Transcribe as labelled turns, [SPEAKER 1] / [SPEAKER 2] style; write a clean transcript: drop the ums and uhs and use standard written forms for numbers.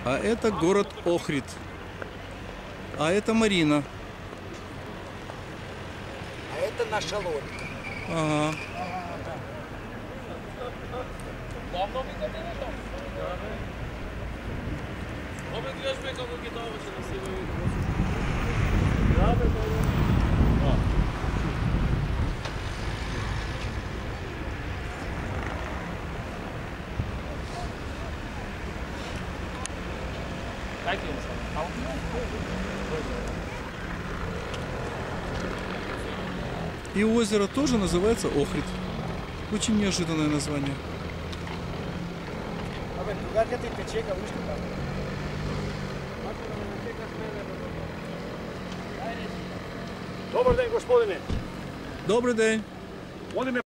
[SPEAKER 1] А это город Охрид. А это Марина.
[SPEAKER 2] А это наша лодка.
[SPEAKER 1] Ага. И озеро тоже называется Охрид. Очень неожиданное название.
[SPEAKER 3] Добрий день, господине.
[SPEAKER 1] Добрий день.
[SPEAKER 3] Вони